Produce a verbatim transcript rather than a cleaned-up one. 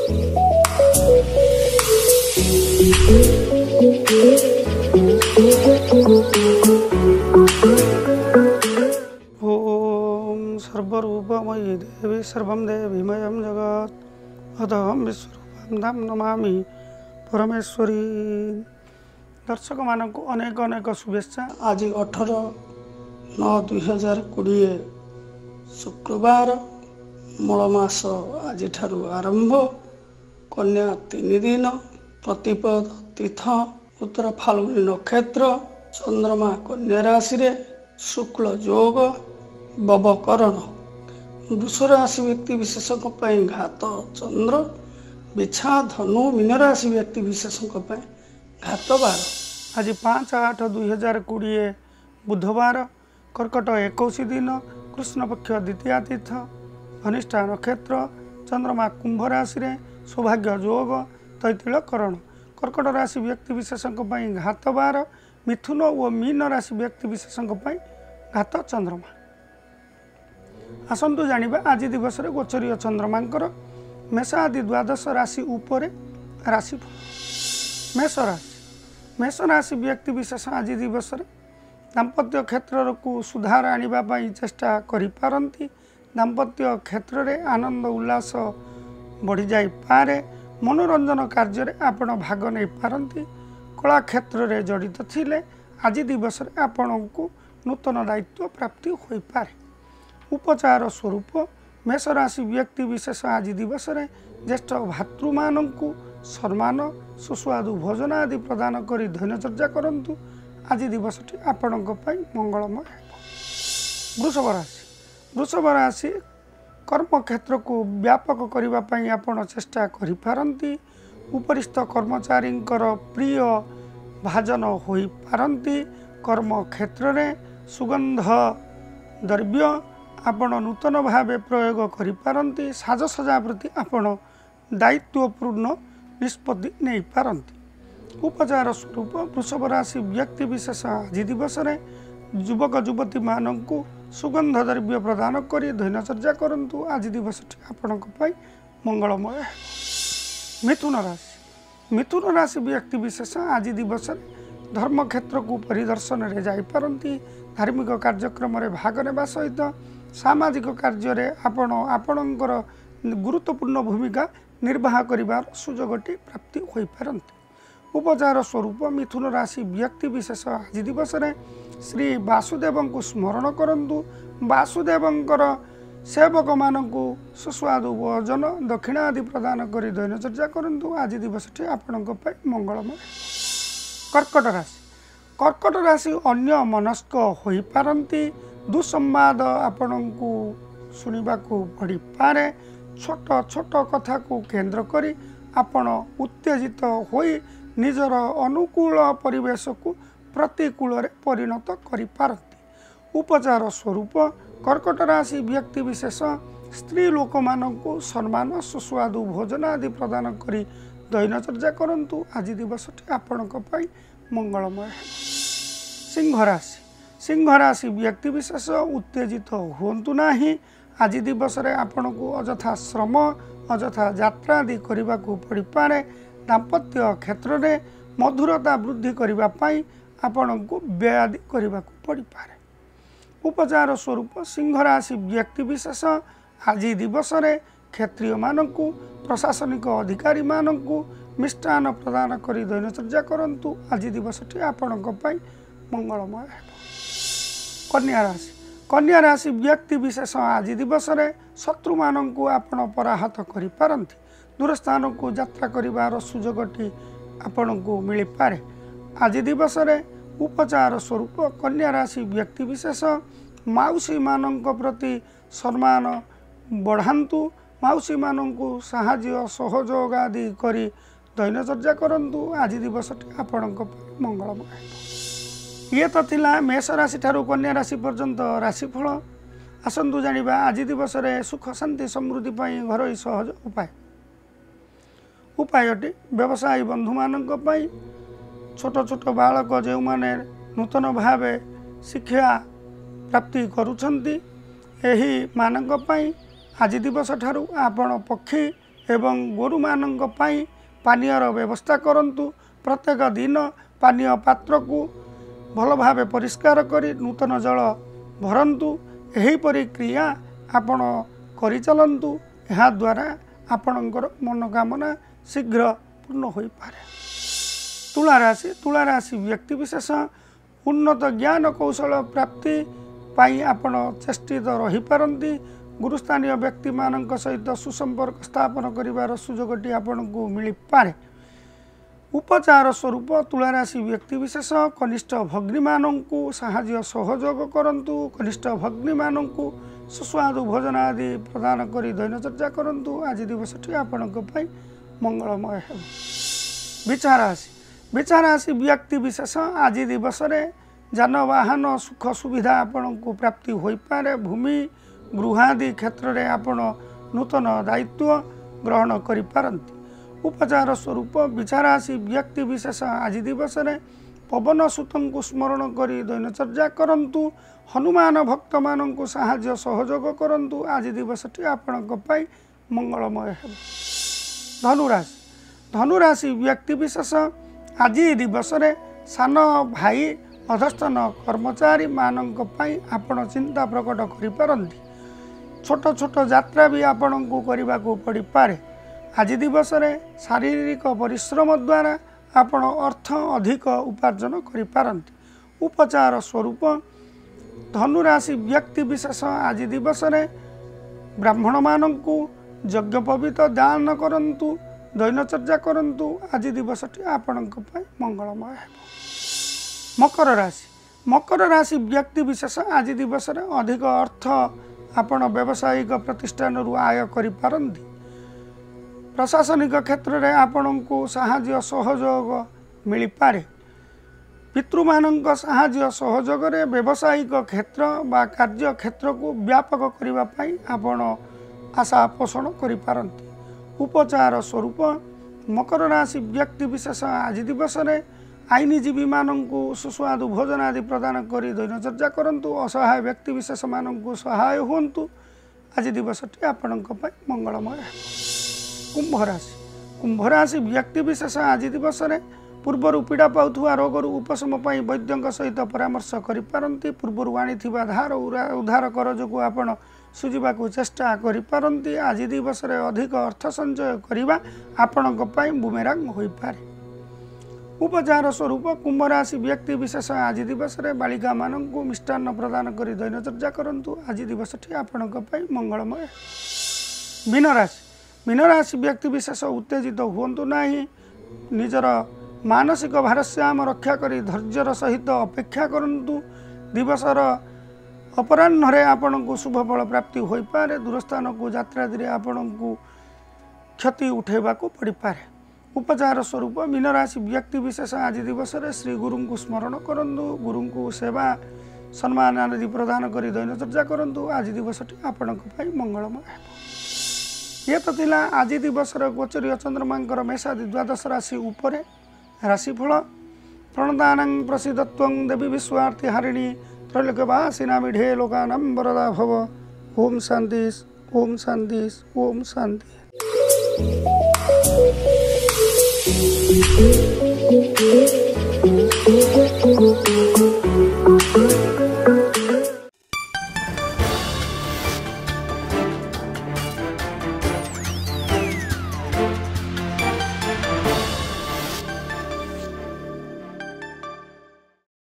ओम सर्वरूपमयी देवी सर्वं देवीमयं जगत् अदहं विश्वरूपं धाम नमामि परमेश्वरी। दर्शक मानक अनेक अनेक शुभेच्छा। आज अठर नौ दुई हजार कोड़े शुक्रवार मलमास आज आरंभ कन्या तीन दिन प्रतिपद तीर्थ उत्तर फाल्गुनी नक्षत्र चंद्रमा कन्या राशि रे शुक्ल योग बवकरण वृष राशि व्यक्ति विशेषों घात चंद्र बिछा धनु मीन राशि व्यक्ति विशेषों घात बार। आज पाँच आठ दुई हजार कोड़े बुधवार कर्कट एकुश दिन कृष्ण पक्ष द्वितीय तीर्थ घनिष्ठा नक्षत्र चंद्रमा कुंभ राशि रे सौभाग्य योग तैतिलकरण कर्कट राशि व्यक्ति विशेषों घात बार मिथुन और मीन राशि व्यक्ति विशेषों घात चंद्रमा। आसतु जानिबा आज दिवस रे गोचरीय चंद्रमांकर मेष आदि द्वादश राशि उपरे राशिफल। मेष राशि मेष राशि व्यक्ति विशेष आज दिवस रे दाम्पत्य क्षेत्र को सुधार आनिबा पई चेष्टा करि पारंती। दाम्पत्य क्षेत्र रे आनंद उल्लास बढ़ी जाई पारे। मनोरंजन कार्य रे आपण भाग नै पारंती। कला क्षेत्र रे जड़ित थिले आज दिवस रे आपण को नूतन दायित्व प्राप्ति होई पारे। उपचार स्वरूप मेष राशि व्यक्ति विशेष आज दिवस रे ज्येष्ठ भातृमान को सम्मान सुस्वादु भोजन आदि प्रदान करी धैर्यचर्या करंतु। आज दिवसटी आपणक पई मंगलमय हेबो। वृषभ राशि वृषभ राशि कर्म क्षेत्र को व्यापक करिबा पई आपण चेष्टा करि पारंती। उपरिस्थ कर्मचारी प्रिय भाजन होई पारंती। कर्म क्षेत्र रे सुगंध द्रव्य आपण नूतन भाव प्रयोग करि पारंती। साजसजा प्रति आपण दायित्वपूर्ण निष्पत्ति नहीं पारंती। उपचार स्वरूप वृषभ राशि व्यक्ति विशेष आज दिवस रे युवक युवती मानक सुगंध द्रव्य प्रदान करी धैर्यचर्या करंतु। आज दिवस आपणक पई मंगलमय। मिथुन राशि मिथुन राशि व्यक्ति विशेष आज दिवस रे धर्म क्षेत्र को परिदर्शन रे जाई पारंती। धार्मिक कार्यक्रम रे भाग नेबा सहित सामाजिक कार्य रे आपण आपणकर गुरुत्वपूर्ण भूमिका निर्वाह करिबार सुजोगटी प्राप्ति होई पारंती। उपचार स्वरूप मिथुन राशि व्यक्ति विशेष आज दिवस रे श्री वासुदेव को स्मरण करंतु। वासुदेवंकर सेवक मानकु सुस्वादु भोजन दक्षिणा आदि प्रदान करी दैनचर्या करंतु। आज दिवसटी आपणक पई मंगलमय। कर्कट राशि कर्कट राशि अन्य मनस्क होई पारंती। दुसंवाद आपणकु सुनिबाकु पड़ी पारे। छोट छोट कथा को केंद्र करी आपण उत्तेजित होई निजर अनुकूल परिवेश को प्रतिकूल रे परिणत करि पारंती। उपचार स्वरूप कर्कट राशि व्यक्ति विशेष स्त्री लोक मानकु सम्मान सुस्वादु भोजन आदि प्रदान करी दैनचर्या करंतु। आज दिवसटी आपणक पई मंगलमय। सिंह राशि सिंह राशि व्यक्ति विशेष उत्तेजित हुंतु नाही। आज दिवस रे आपणकु अजथा श्रम अजथा यात्रा आदि करने को पड़ पारे। दाम्पत्य क्षेत्र में मधुरता वृद्धि करने आपण को व्यय आदि करने को पड़ पारे। उपचार स्वरूप सिंह राशि व्यक्ति विशेष आज दिवस रे क्षेत्रीय मानकु प्रशासनिक अधिकारी मानकु मिष्टान प्रदान करी दैनचर्या करंतु। आज दिवसटी आपणक पई मंगलमय हेबो। कन्या राशि कन्या राशि व्यक्ति विशेष आज दिवस रे शत्रु मानकु आपण पराहत करि पारंती। दूर स्थान को यात्रा करिवार सुजोगटी आपण को मिली पारे। आज दिवस रे उपचार स्वरूप कन्या राशि व्यक्ति विशेष माउसी मानक प्रति सम्मान बढ़ांतु। माउसी मानकु साहाय्य सहयोग आदि करी दैनचर्या करंतु। आज दिवसटी आपणक मंगलमय। ये तो थिला मेष राशि ठारू कन्या राशि पर्यंत राशिफल। आसतु जानिबा आज दिवस रे सुख शांति समृद्धि पई घरोई सहज उपाय। उपायटी व्यवसायी बंधु मानक पई छोट छोट बालक जो माने नूतन भाव शिक्षा प्राप्ति करुछंती एही मानक पई आज दिवस ठारू आपण पक्षी एवं गोरु मानंक पाई पानीयर व्यवस्था करंतु। प्रत्येक दिन पानीय पात्र को भल भाव परिष्कार करी नूतन जल भरंतु। एहीपरि क्रिया आपण करि चलंतु। एहा द्वारा आपणकर मनोकामना शीघ्र पूर्ण हो पारे। तुला राशि तुला राशि व्यक्ति विशेष उन्नत ज्ञान कौशल प्राप्ति पाई आपण चेष्टित रही पारंती। गुरुस्थानीय व्यक्ति मानक सहित सुसंपर्क स्थापन करिवार सुजोगटी आपण को मिली पारे। उपचार स्वरूप तुला राशि व्यक्ति विशेष कनिष्ठ भग्नी मानक साहाय्य सहयोग करंतु। कनिष्ठ भग्नी मानक सुस्वादु भोजन आदि प्रदान करी दैनचर्या करंतु। आज दिवसटी आपणक पई मंगलमय हेब। विचार राशि विचार राशि व्यक्ति विशेष आज दिवस रे जानवाहन सुख सुविधा आपण को प्राप्ति होई पारे। भूमि गृहादि क्षेत्र में आपण नूतन दायित्व ग्रहण करि पारंती। उपचार स्वरूप विचार राशि व्यक्ति विशेष आज दिवस रे पवन सुत को स्मरण करी दैनचर्या करंतु। हनुमान भक्त मान को साहाय्य सहयोग करंतु। आज दिवसटी आपणक पई मंगलमय हेब। धनुराशि धनुराशि व्यक्ति विशेष आज दिवस रे सान भाई अधस्थन कर्मचारी मानक पई आपण चिंता प्रकट करि पारंती। छोट छोट यात्रा भी आपण को करबा को पड़ी पारे। आज दिवस रे शारीरिक परिश्रम द्वारा आपण अर्थ अधिक उपार्जन करि पारंती। उपचार स्वरूप धनुराशि व्यक्ति विशेष आज दिवस रे ब्राह्मण मानक यज्ञोपवीत दान करंतु। दैनचर्या करंतु। आज दिवसटी आपणक पई मंगलमय हेब। मकर राशि मकर राशि व्यक्ति विशेष आज दिवस रे अधिक अर्थ आपण व्यावसायिक प्रतिष्ठान रु आय करि पारंती। प्रशासनिक क्षेत्र में आपण को साहाय्य सहयोग मिली पारे। पितृमानक साहाय्य सहयोग रे व्यावसायिक क्षेत्र बा कार्य क्षेत्र को व्यापक करिवा पई आपण आशा पोषण करि पारंती। उपचार स्वरूप मकर राशि व्यक्ति विशेष आज दिवस रे आईनजीवी मानक सुस्वादु भोजन आदि प्रदान करी दैनचर्या करंतु। असहाय व्यक्ति विशेष मानक सहाय हुंतु। आज दिवसटी आपणक पई मंगलमय हेब। कुंभ राशि कुंभ राशि व्यक्ति विशेष आज दिवस रे पूर्वर पीड़ा पाउथुवा रोगर उपशम पाई वैद्यंक सहित परामर्श करि पारंती। पूर्वर आनिथिबा धार उधार करज को आपण सुझिबा को चेष्टा करि पारंती। आज दिवस रे अधिक अर्थ संचय करिबा आपणक पई बुमेरांग होई पारे। उपचार स्वरूप कुंभ राशि व्यक्ति विशेष आज दिवस रे बालिका मानक मिष्टान्न प्रदान करी दैनचर्या करंतु। आज दिवसटी आपणक पई मंगलमय। मीन राशि मीन राशि व्यक्ति विशेष उत्तेजित हुंतु नाही। निजर मानसिक भारसाम्य रक्षा करी धैर्यर सहित अपेक्षा करंतु। दिवसर अपराह्न आपण को शुभ फल प्राप्ति हो पारे। दूरस्थान को यात्रा आपण को क्षति उठेबा को पड़ी पारे। उपचार स्वरूप मीन राशि व्यक्ति विशेष आज दिवस रे श्री गुरु को स्मरण करंतु। गुरु को सेवा सम्मान आदि प्रदान करी दैनचर्या करंतु। आज दिवसटी आपणक पई मंगलमय हेब। ये तो थिला आज दिवस गोचरीय चंद्रमांकर मेषादि द्वादश राशि उपरे राशिफल। प्रणदानं प्रसिद्धत्वं देवी विश्वार्थी हारिणी त्रैलोक्यवासिना मीढे लोकानां वरदा भव। ओम शांति ओम शांति ओम शांति।